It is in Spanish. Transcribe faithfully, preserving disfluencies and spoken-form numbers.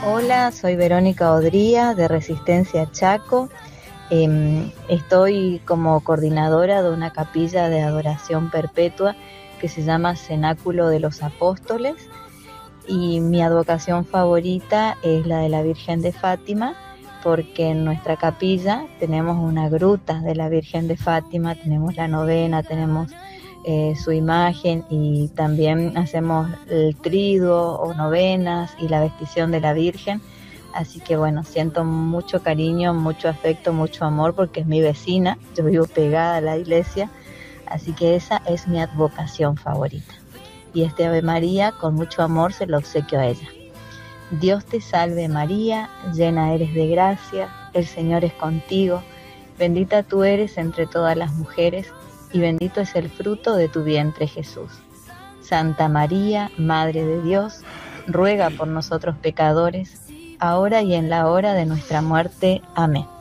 Hola, soy Verónica Odría de Resistencia Chaco. Eh, estoy como coordinadora de una capilla de adoración perpetua que se llama Cenáculo de los Apóstoles, y mi advocación favorita es la de la Virgen de Fátima, porque en nuestra capilla tenemos una gruta de la Virgen de Fátima, tenemos la novena, tenemos eh, su imagen, y también hacemos el triduo o novenas y la vestición de la Virgen. Así que bueno, siento mucho cariño, mucho afecto, mucho amor, porque es mi vecina, yo vivo pegada a la iglesia, así que esa es mi advocación favorita. Y este Ave María con mucho amor se lo obsequio a ella. Dios te salve María, llena eres de gracia, el Señor es contigo, bendita tú eres entre todas las mujeres, y bendito es el fruto de tu vientre Jesús. Santa María, Madre de Dios, ruega por nosotros pecadores, ahora y en la hora de nuestra muerte. Amén.